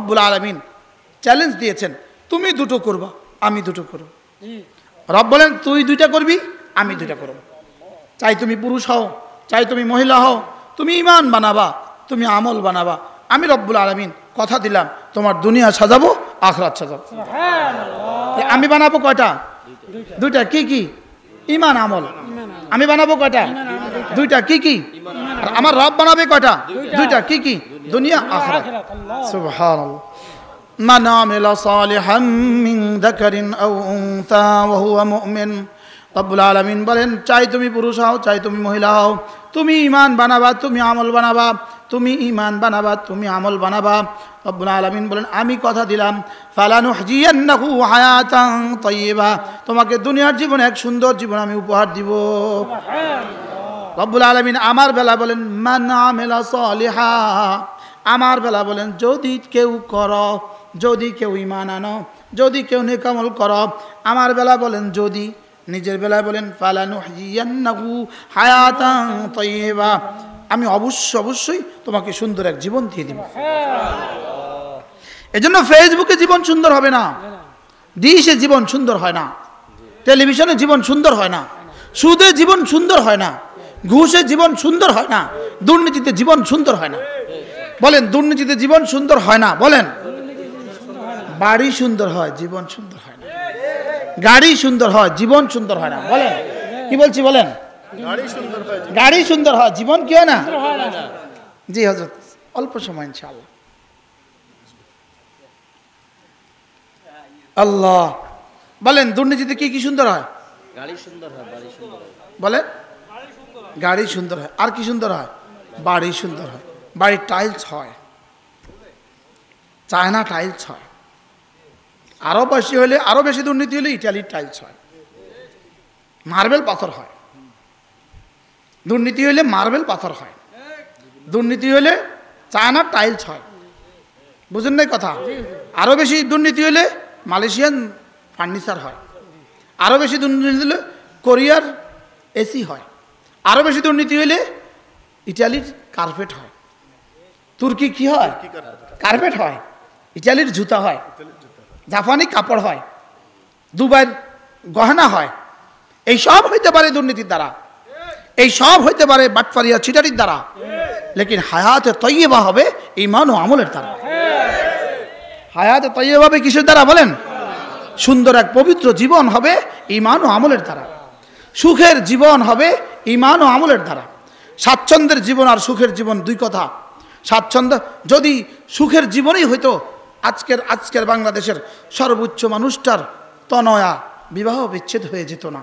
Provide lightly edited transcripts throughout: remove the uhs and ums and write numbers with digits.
রব্বুল আলামিন চ্যালেঞ্জ দিয়েছেন, তুমি দুটো করবা, আমি দুটো করব। রব বলেন তুই দুইটা করবি, আমি দুইটা করব। চাই তুমি পুরুষ হও, চাই তুমি মহিলা হও, তুমি ঈমান বানাবা, তুমি আমল বানাবা। আমি রব্বুল আলামিন কথা দিলাম তোমার দুনিয়া সাজাবো, আখিরাত সাজাবো। আমি বানাবো কয়টা? দুইটা। কি কি? ঈমান আমল। আমি বানাবো কয়টা? দুইটা। কি কি? আর আমার রব বানাবে কয়টা? দুইটা। কি কি? দুনিয়া আখিরাত। সুবহানাল্লাহ। মান আমিলা সালিহাম মিন যাকারিন আও উনসা ওয়া হুয়া মুমিন। রব্বুল আলামিন বলেন চাই তুমি পুরুষ হও, চাই তুমি মহিলা হও, তুমি ঈমান বানাবা, তুমি আমল বানাবা, তুমি ঈমান বানাবা, তুমি আমল বানাবা। রব্বুল আলামিন বলেন আমি কথা দিলাম ফালানুহজিয়ান্নাহু হায়াতান তাইয়্যিবা, তোমাকে দুনিয়ার জীবনে এক সুন্দর জীবন আমি উপহার দিব। রব্বুল আলামিন আমার বেলা বলেন মান আমিলা সালিহা, আমার বেলা বলেন যদি কেউ করো, যদি কেউ ঈমান আনো, যদি কেউ নেক আমল করো। আমার বেলা বলেন যদি, নিজের বেলায় বলেন ফালানুহজিয়ান্নাহু হায়াতান তাইয়্যিবা, আমি অবশ্যই তোমাকে সুন্দর এক জীবন দিয়ে দিব। এজন্য ফেসবুকে জীবন সুন্দর হবে না, ডিশে জীবন সুন্দর হয় না, টেলিভিশনে জীবন সুন্দর হয় না, সুদে জীবন সুন্দর হয় না, ঘুষে জীবন সুন্দর হয় না, দুর্নীতিতে জীবন সুন্দর হয় না। বলেন দুর্নীতিতে জীবন সুন্দর হয় না। বলেন বাড়ি সুন্দর হয়, জীবন সুন্দর হয় না। গাড়ি সুন্দর হয়, জীবন সুন্দর হয় না। বলেন কি বলছি? বলেন গাড়ি সুন্দর হয়, জীবন কি হয় না? জি হযরত, অল্প সময় ইনশাআল্লাহ। আল্লাহ বলেন দুর্নীতিতে কি কি সুন্দর হয়? গাড়ি সুন্দর হয়, বাড়ি সুন্দর হয়। বলেন গাড়ি সুন্দর হয়, আর কি সুন্দর হয়? বাড়ি সুন্দর হয়। বাড়ির টাইলস হয়, চায়না টাইলস হয়। আরো বেশি হলে, আরো বেশি দুর্নীতি হলে ইটালির টাইলস হয়, মার্বেল পাথর হয়। দুর্নীতি হলে মার্বেল পাথর হয়, দুর্নীতি হলে চায়না টাইলস হয়। বুঝেন নাই কথা? আরো বেশি দুর্নীতি হলে মালয়েশিয়ান ফার্নিচার হয়, আরো বেশি দুর্নীতি হলে কোরিয়ার এসি হয়, আরো বেশি দুর্নীতি হলে ইটালির কার্পেট হয়। তুর্কি কি হয়? কার্পেট হয়। ইটালির জুতা হয়, জাপানি কাপড় হয়, দুবাইয়ের গহনা হয়। এই সব হইতে পারে দুর্নীতির দ্বারা, এই সব হইতে পারে বাটপারিয়া চিটারির দ্বারা, লেকিন হায়াতে তৈয়বা হবে ঈমান ও আমলের দ্বারা। হায়াতে তৈয়বা হবে কিসের দ্বারা? বলেন সুন্দর এক পবিত্র জীবন হবে ঈমান ও আমলের দ্বারা। সুখের জীবন হবে ঈমান ও আমলের দ্বারা। স্বাচ্ছন্দ্যের জীবন আর সুখের জীবন দুই কথা। স্বাচ্ছন্দ্য যদি সুখের জীবনই হইতো, আজকের বাংলাদেশের সর্বোচ্চ মানুষটার তনয়া বিবাহ বিচ্ছেদ হয়ে যেত না,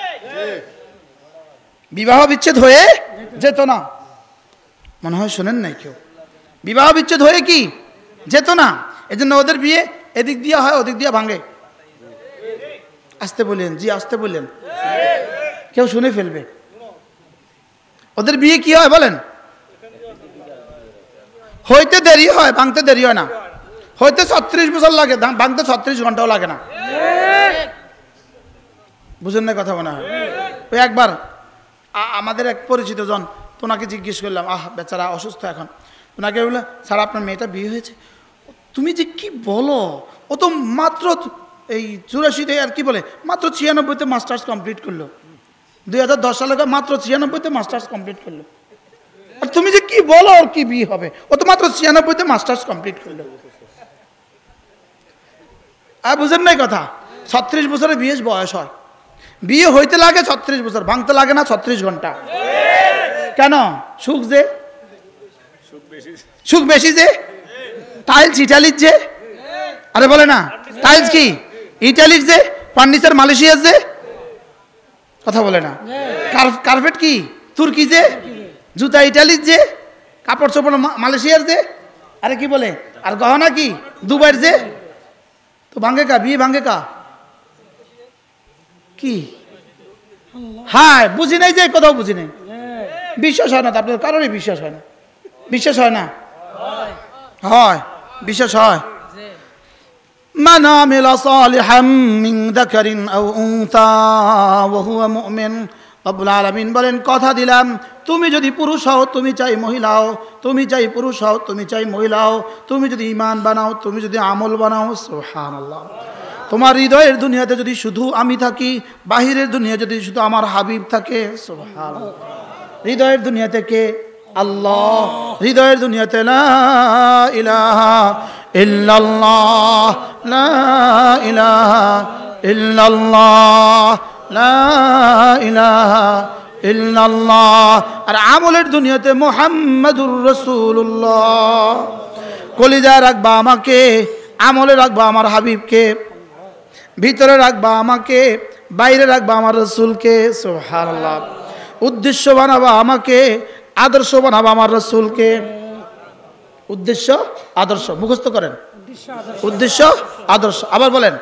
বিবাহ বিচ্ছেদ হয়ে যেত না। মনে হয় শোনেন নাই কেউ? বিবাহ বিচ্ছেদ হয়ে কি যেত না। এজন্য ওদের বিয়ে এদিক দিয়ে হয়, ওদিক দিয়ে ভাঙে। আসতে বললেন, জি আসতে বললেন, কেউ শুনে ফেলবে। ওদের বিয়ে কি হয় বলেন? হইতে দেরি হয়, ভাঙতে দেরি হয় না। হইতে 36 বছর লাগে, ভাঙতে 36 ঘন্টাও লাগে না। বুঝেন না কথা? মনে হয় ওই একবার আমাদের এক পরিচিত জন, তোনাকে জিজ্ঞেস করলাম, বেচারা অসুস্থ এখন। ওনাকে বললো স্যার আপনার মেয়েটা বিয়ে হয়েছে। তুমি যে কি বলো, ও তো মাত্র এই 84-তে আর কি বলে মাত্র 96-তে মাস্টার্স কমপ্লিট করলো। 2010 সালে মাত্র 96-তে মাস্টার্স কমপ্লিট করলো। আর তুমি যে কি বলো আর কি বিয়ে হবে, ও তো মাত্র 96-তে মাস্টার্স কমপ্লিট করলো। আর বুঝেন নাই কথা? 36 বছরে বিয়ে বয়স হয়, বিয়ে হইতে লাগে 36 বছর, ভাঙতে লাগে না 36 ঘন্টা। কেন? সুখ যে, সুখ বেশি যে, টাইলস ইটালির যে, আরে বলে না টাইলস কি ইটালির যে, ফার্নিচার মালয়েশিয়ার যে, কথা বলে না। কার্পেট কি তুর্কি যে, জুতা ইটালির যে, কাপড় চোপড় মালয়েশিয়ার যে, আরে কি বলে, আর গহনা কি দুবাইয়ের যে। তো ভাঙ্গে কা বিয়ে, ভাঙ্গে কা কি? হ্যাঁ বুঝি নাই যে, কোথাও বুঝি নাই। বিশ্বাস হয় না তো আপনার কারোরই বিশ্বাস হয় না। বিশ্বাস হয় না? হয়, বিশ্বাস হয়। মান আমিলা সালিহাম মিন যাকারিন আও উনসা ওয়া হুয়া মুমিন। রব্বুল আলামিন বলেন কথা দিলাম তুমি যদি পুরুষ হও তুমি চাই মহিলা হও, তুমি চাই পুরুষ হও তুমি চাই মহিলা হও, তুমি যদি ঈমান বানাও তুমি যদি আমল বানাও, সুবহানাল্লাহ। তোমার হৃদয়ের দুনিয়াতে যদি শুধু আমি থাকি, বাহিরের দুনিয়া যদি শুধু আমার হাবিব থাকে, সুবহানাল্লাহ। হৃদয়ের দুনিয়াতে কে? আল্লাহ। হৃদয়ের দুনিয়াতে লা ইলাহা ইল্লাল্লাহ, লা ইলাহা ইল্লাল্লাহ, লা ইলাহা ইল্লাল্লাহ। আর আমলের দুনিয়াতে মুহাম্মাদুর রাসূলুল্লাহ। কলিজায় রাখবা আমাকে, আমলে রাখবা আমার হাবিবকে, ভিতরে রাখবা আমাকে, বাইরে রাখবা আমার রাসূলকে, সুবহানাল্লাহ। উদ্দেশ্য বানাবা আমাকে, আদর্শ বানাবা আমার রাসূলকে। উদ্দেশ্য আদর্শ মুখস্থ করেন, উদ্দেশ্য আদর্শ। আবার বলেন,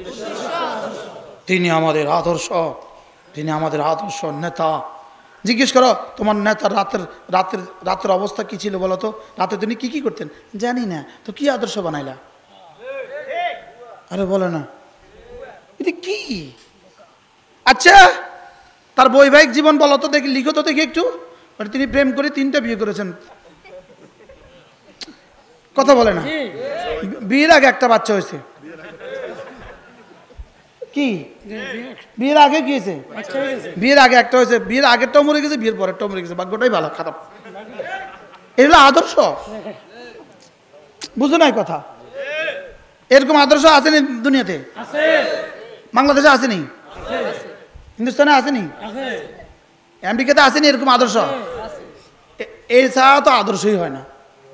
তিনি আমাদের আদর্শ, তিনি আমাদের আদর্শ নেতা। জিজ্ঞেস করো তোমার নেতার রাতের অবস্থা কি ছিল বলো তো? রাতে তিনি কি করতেন? জানি না। তো কি আদর্শ বানাইলা? আরে বলে না এটা কি? আচ্ছা তার বৈবাহিক জীবন বলো তো দেখি, লিখো তো দেখি একটু। তিনি প্রেম করে 3টা বিয়ে করেছেন, কথা বলে না। বিয়ের আগে একটা বাচ্চা হয়েছে। কি বিয়ের আগে কি হয়েছে? বিয়ের আগে একটা হয়েছে, বিয়ের আগেরটাও মরে গেছে, বিয়ের পরেরটাও মরে গেছে। ভাগ্যটাই ভালো, খারাপ। এগুলো আদর্শ, বুঝো নাই কথা? এরকম আদর্শ আসেনি দুনিয়াতে? বাংলাদেশে আসেনি, হিন্দুস্তানে আসেনি, আমেরিকাতে আসেনি এরকম আদর্শ। এছাড়া তো আদর্শই হয় না।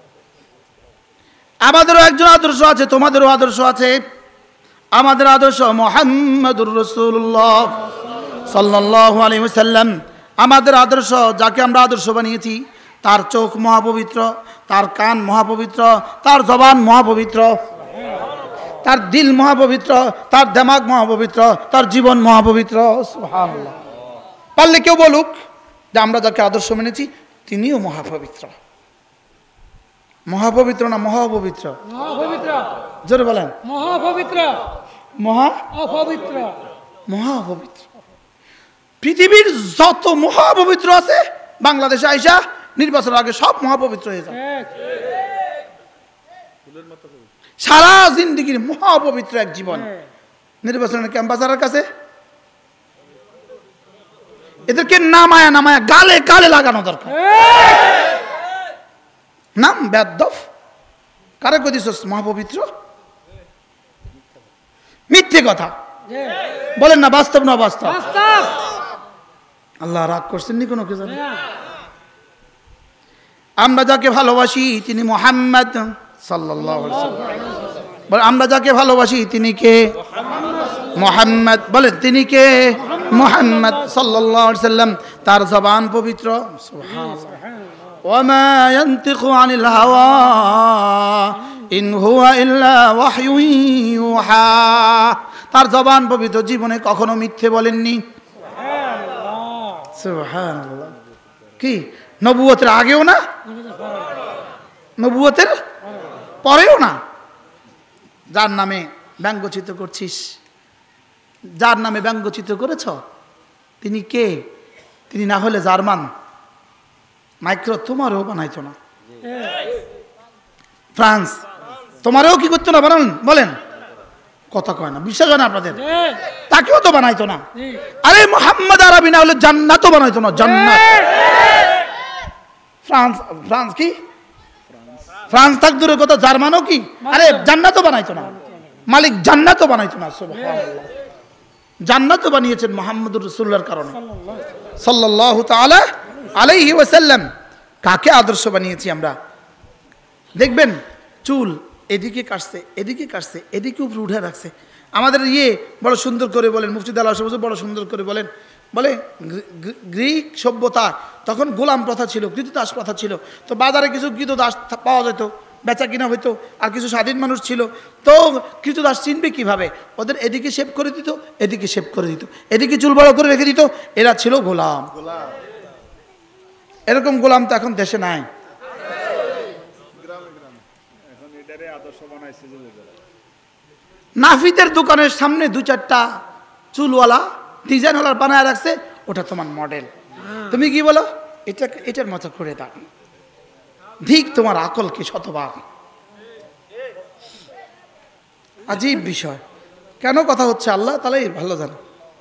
আমাদেরও একজন আদর্শ আছে, তোমাদেরও আদর্শ আছে। আমাদের আদর্শ মুহাম্মাদুর রাসূলুল্লাহ সাল্লাল্লাহু আলাইহি ওয়াসাল্লাম। আমাদের আদর্শ, যাকে আমরা আদর্শ বানিয়েছি, তার চোখ মহাপবিত্র, তার কান মহাপবিত্র, তার জবান মহাপবিত্র, তার দিল মহাপবিত্র, তার দিমাগ মহাপবিত্র, তার জীবন মহাপবিত্র, সুবহানাল্লাহ। পারলে কেউ বলুক যে আমরা যাকে আদর্শ মেনেছি তিনিও মহাপবিত্র। মহাপবিত্র না মহাপবিত্র? মহাপবিত্র। জোরে বলেন। মহাপবিত্র। মহাপবিত্র। মহাপবিত্র। পৃথিবীর যত মহাপবিত্র আছে বাংলাদেশে আইসা নির্বাচনের আগে সব মহাপবিত্র হয়ে যায়। সারা জিন্দেগির মহাপবিত্র এক জীবন নির্বাচনের ক্যাম্পাসারের কাছে এদেরকে নামায়া নামায়া গালে গালে লাগানো দরকার। নাম বেদফ, কারে কই দিছস মহাপবিত্র? মিথ্যে কথা বলেন না, বাস্তব না বাস্তব? আল্লাহ রাগ করছেন নি কোনো কে জানে? আমরা যাকে ভালোবাসি তিনি মুহাম্মদ সাল্লাল্লাহু আলাইহি ওয়াসাল্লাম। বলেন আমরা যাকে ভালোবাসি তিনি কে? মুহাম্মদ। বলেন তিনি কে? মুহাম্মদ সাল্লাল্লাহু আলাইহি ওয়াসাল্লাম। তার জবান পবিত্র, সুবহানাল্লাহ। ওয়ামা ইয়ানতিকু আনিল হাওয়া ইন হুয়া ইল্লা ওয়াহয়ুন ইউহা। তার জবান পবিত্র, জীবনে কখনো মিথ্যে বলেননি, সুবহানাল্লাহ। কি নবুয়তের আগেও না, নবুয়তের পরেও না। যার নামে ব্যঙ্গচিত্র করছিস, যার নামে ব্যঙ্গচিত্র করেছ তিনি কে? তিনি না হলে জার্মান মাইক্রো তোমারও বানাইতো না, ফ্রান্স তোমারও কি করতো না বানান? বলেন, কথা কয় না, বিশ্বাস হয় না আপনাদের? তাকেও তো বানাইতো না। আরে মুহাম্মদ আরবি না হলে জান্নাতও বানাইতো না, জান্নাত। ফ্রান্স, ফ্রান্স কি ফ্রান্স থাক দূরের কথা, জার্মানও কি আরে জান্নাতও বানাইতো না, মালিক জান্নাতও বানাইতো না, সুবহানাল্লাহ। জান্নাতও বানিয়েছেন মুহাম্মদুর রাসূলুল্লাহর কারণে সাল্লাল্লাহু তাআলা আলাইহি ওয়াসাল্লাম। কাকে আদর্শ বানিয়েছি আমরা? দেখবেন চুল এদিকে কাটছে, এদিকে কাটছে, এদিকে উপরে উঠে রাখছে। আমাদের বড় সুন্দর করে বলেন, মুফতি বড় সুন্দর করে বলেন, বলে গ্রিক সভ্যতা তখন গোলাম প্রথা ছিল, কৃতদাস প্রথা ছিল। তো বাজারে কিছু কৃতদাস পাওয়া যেত, বেচা কিনা হইতো, আর কিছু স্বাধীন মানুষ ছিল। তো কৃতদাস চিনবে কিভাবে? ওদের এদিকে শেভ করে দিত, এদিকে শেভ করে দিত, এদিকে চুল বড় করে রেখে দিত। এরা ছিল গোলাম। এরকম গোলাম তো এখন দেশে নাই। নাফিদের দোকানের সামনে 2-4টা চুলওয়ালা ডিজাইনওয়ালা বানায় রাখছে, ওটা তোমার মডেল। তুমি কি বলো, এটার মতো করে দাও। ঠিক তোমার আকল কি শতবার। আজীব বিষয়। কেন কথা হচ্ছে আল্লাহ তাআলাই ভালো জানে।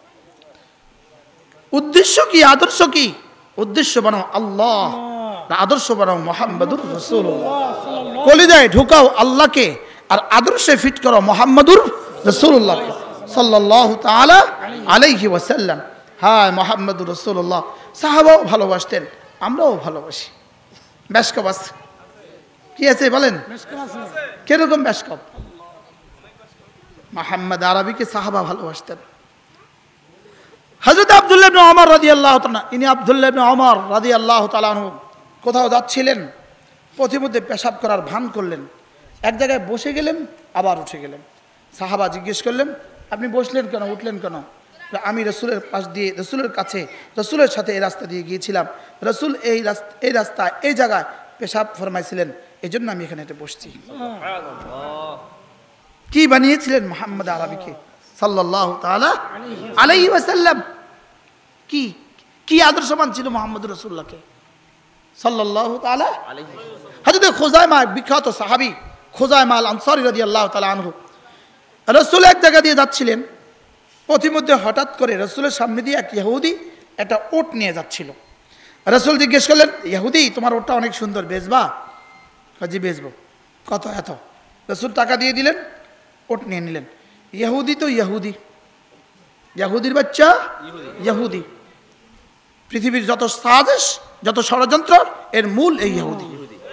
উদ্দেশ্য কি, আদর্শ কি? উদ্দেশ্য বানাও আল্লাহ, আদর্শ বানাও মুহাম্মাদুর রাসূলুল্লাহ। কলিজায় ঢুকাও আল্লাহকে, আর আদর্শে ফিট করো মুহাম্মাদুর রাসূলুল্লাহ সাল্লাল্লাহু তাআলা আলাইহি ওয়াসাল্লাম। হ্যাঁ, মুহাম্মাদুর রাসূলুল্লাহ সাহাবাও ভালোবাসতেন, আমরাও ভালোবাসি। ব্যাসকপ আছে, কি আছে বলেন? কিরকম ব্যাসকপ? মুহাম্মদ আরবিকে সাহাবা ভালোবাসতেন। হযরত আব্দুল্লাহ ইবনে ওমর রাদিয়াল্লাহু তাআলা, ইনি আব্দুল্লাহ ইবনে ওমর রাদিয়াল্লাহু তাআলা আনহু কোথাও যাচ্ছিলেন, পথিমধ্যে পেশাব করার ভান করলেন, এক জায়গায় বসে গেলেন, আবার উঠে গেলেন। সাহাবা জিজ্ঞেস করলেন, আপনি বসলেন কেন, উঠলেন কেন? আমি রসুলের পাশ দিয়ে, রসুলের কাছে, রসুলের সাথে এই রাস্তা দিয়ে গিয়েছিলাম, রসুল এই রাস্তায় এই জায়গায় পেশাব ফরমাইছিলেন, এই জন্য আমি এখানে এসে বসছি। কি বানিয়েছিলেন মুহাম্মদ আরবিকে সাল্লাল্লাহু তাআলা আলাইহি ওয়াসাল্লাম? কি আদর্শবান ছিল মুহাম্মদ রাসূলুল্লাহকে সাল্লাল্লাহু তাআলা আলাইহি। হযরত খুজাইমা, বিখ্যাত সাহাবী খুজাইমা আল আনসারী রাদিয়াল্লাহু তাআলা আনহু, রাসূল এক জায়গা দিয়ে যাচ্ছিলেন, পথিমধ্যে হঠাৎ করে রাসূলের সামনে দিয়ে এক ইহুদি একটা ওট নিয়ে যাচ্ছিল। রাসূল জিজ্ঞেস করলেন, ইহুদি তোমার ওটটা অনেক সুন্দর, বেচবা? জি বেচবো। কত? এত। রাসূল টাকা দিয়ে দিলেন, ওট নিয়ে নিলেন। ইহুদি তো ইহুদি, ইহুদির বাচ্চা ইহুদি। পৃথিবীর যত সাজিশ, যত ষড়যন্ত্র, এর মূল এই ইহুদি।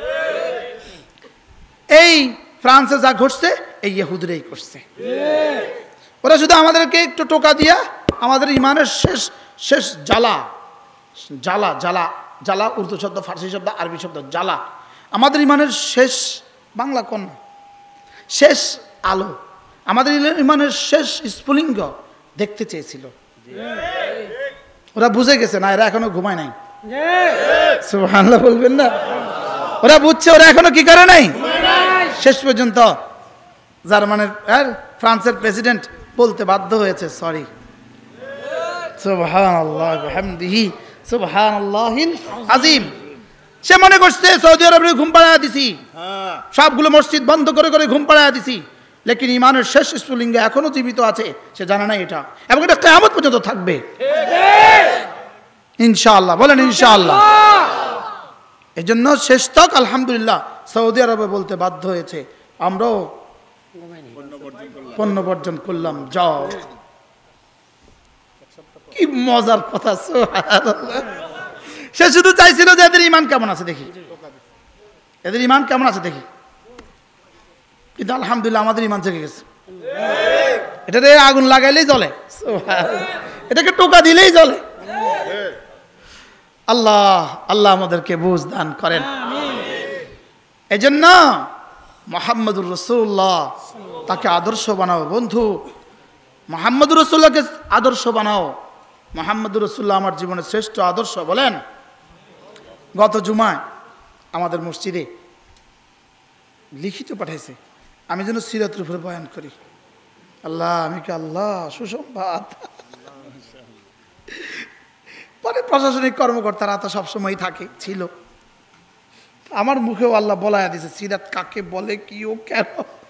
এই ফ্রান্সে যা ঘটছে এই ইহুদিরাই করছে। ওরা শুধু আমাদেরকে একটু টোকা দিয়া আমাদের ইমানের শেষ জ্বালা, উর্দু শব্দ, ফার্সি শব্দ, আরবি শব্দ জ্বালা, আমাদের ইমানের শেষ, বাংলা কন্যা, শেষ আলো, আমাদের ইমানের শেষ স্ফুলিঙ্গ দেখতে চেয়েছিল। ওরা বুঝে গেছে না, এরা এখনো ঘুমায় নাই। সুবহানাল্লাহ বলবেন না? ওরা বুঝছে, ওরা এখনো কি করে নাই। শেষ পর্যন্ত জার্মানের ফ্রান্সের প্রেসিডেন্ট বলতে বাধ্য হয়েছে সরি। সুবহানাল্লাহ বিহামদিহি সুবহানাল্লাহিল আযীম। সে মনে করছে সৌদি আরবে ঘুম পাড়ায় দিছি, সবগুলো মসজিদ বন্ধ করে করে ঘুম পাড়ায় দিছি, লেকিন ইমানের শেষ স্ফুলিঙ্গ এখনো জীবিত আছে, সে জানে না এটা, এবং এটা কিয়ামত পর্যন্ত থাকবে ইনশাআল্লাহ। বলেন ইনশাআল্লাহ। এই জন্য শেষ তক আলহামদুলিল্লাহ সৌদি আরবে বলতে বাধ্য হয়েছে, আমরাও পণ্য বর্জন করলাম। যাও, কি মজার কথা। সে শুধু চাইছিল যে এদের ইমান কেমন আছে দেখি, এদের ইমান কেমন আছে দেখি, কিন্তু আলহামদুলিল্লাহ আমাদের ইমান জেগে গেছে। এটাতে আগুন লাগাইলেই জ্বলে, এটাকে টোকা দিলেই জ্বলে। আল্লাহ আল্লাহ আমাদেরকে বুঝ দান করেন। এই জন্য মুহাম্মদুর রাসূলুল্লাহ তাকে আদর্শ বানাও বন্ধু, মুহাম্মদুর রাসূলুল্লাহকে আদর্শ বানাও। মুহাম্মদুর রাসূলুল্লাহ আমার জীবনের শ্রেষ্ঠ আদর্শ। বলেন, গত জুমায় আমাদের মসজিদে লিখিত পাঠাইছে, আমি যেন সিরাতের উপরে বয়ান করি। আল্লাহ, আমি কি আল্লাহ সুসংবাদ। পরে প্রশাসনিক কর্মকর্তারা তো সবসময় থাকে, ছিল। আমার মুখেও আল্লাহ বলায়া দিছে সিরাত কাকে বলে, কি ও কেন।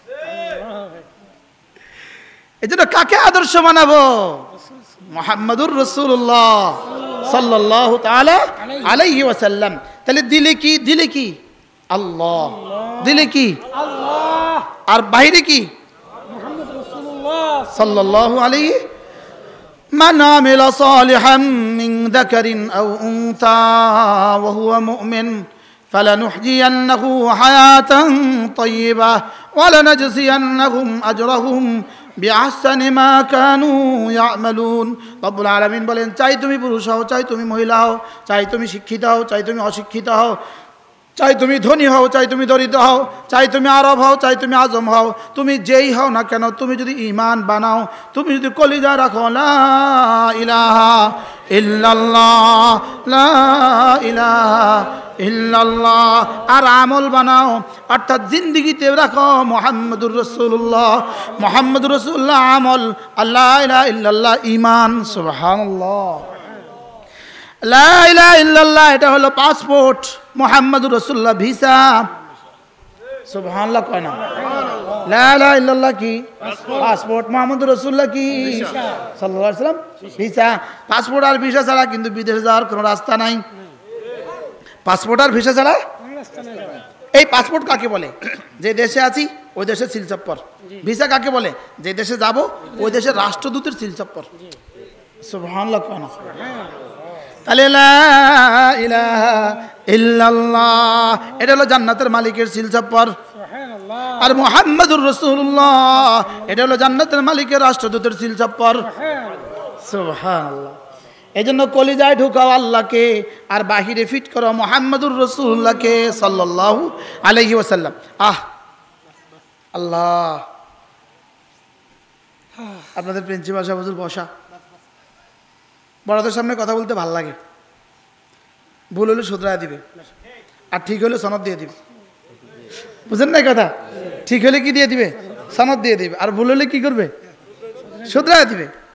এই জন্য কাকে আদর্শ বানাবো? মুহাম্মদুর রাসূলুল্লাহ সাল্লাল্লাহু তাআলা আলাইহি ওয়াসাল্লাম। তাহলে দিলে কি আল্লাহ, দিলে কি আল্লাহ, আর বাইরে কি মুহাম্মদ রাসূলুল্লাহ সাল্লাল্লাহু আলাইহি। মান আমিলা সালিহান মিন যাকারিন আও উনসা ওয়া হুয়া মুমিন فلنحيينه حياة طيبة ولنجزينهم أجرهم بأحسن ما كانوا يعملون। রব্বুল আলামিন বলেন, চাই তুমি পুরুষ হও, চাই তুমি মহিলা হও, চাই তুমি শিক্ষিত হও, চাই তুমি অশিক্ষিত হও, চাই তুমি ধনী হও, চাই তুমি দরিদ্র হও, চাই তুমি আরব হও, চাই তুমি আজম হও, তুমি যেই হও না কেন, তুমি যদি ঈমান বানাও, তুমি যদি কলিজা রাখো লা ইলাহা ইল্লাল্লাহ, লা ইলাহা ইল্লাল্লাহ, আর আমল বানাও, অর্থাৎ জিন্দেগিতে রাখো মুহাম্মদুর রাসূলুল্লাহ, মুহাম্মদুর রাসূলুল্লাহ আমল, আল্লাহ ইলাহা ইল্লাল্লাহ ঈমান। সুবহানাল্লাহ। লা ইলাহা ইল্লাল্লাহ এটা হলো পাসপোর্ট, মুহাম্মাদুর রাসূলুল্লাহ ভিসা। সুবহানাল্লাহ কয় না? লা ইলাহা ইল্লাল্লাহ কি? পাসপোর্ট। মুহাম্মাদুর রাসূলুল্লাহ কি? সাল্লাল্লাহু আলাইহি ওয়াসাল্লাম ভিসা। পাসপোর্ট আর ভিসা ছাড়া কিন্তু বিদেশে যাওয়ার কোনো রাস্তা নাই। পাসপোর্ট আর ভিসা ছাড়া এই পাসপোর্ট কাকে বলে? যে দেশে আছি ওই দেশের সিলচপ্পর। ভিসা কাকে বলে? যে দেশে যাব ওই দেশের রাষ্ট্রদূতের সিলচপ্পর। সুবহানাল্লাহ কয় না? তাহলে লা ইলাহা ইল্লাল্লাহ এটা হলো জান্নাতের মালিকের সিলচপ্পর। আর মুহাম্মাদুর রাসূলুল্লাহ এটা হলো জান্নাতের মালিকের রাষ্ট্রদূতের সিলচপ্পর। সুবহানাল্লাহ। এই জন্য কলিজায় ঢুকাও আল্লাহকে আর বাহিরে ফিট করো মুহাম্মাদুর রাসূলুল্লাহকে সাল্লাল্লাহু আলাইহি ওয়াসাল্লাম। আল্লাহ, আপনাদের প্রিন্সিপাল সাহেব হুজুর বসা। বড়দের সামনে কথা বলতে ভালো লাগে। ভুল হলে শুধরায় দিবে, আর ঠিক হলে সনদ দিয়ে দিবে। বুঝেন না কথা? ঠিক হলে কি দিয়ে দিবে? সনদ দিয়ে দিবে। আর ভুল হলে কি করবে? শুধরায় দিবে।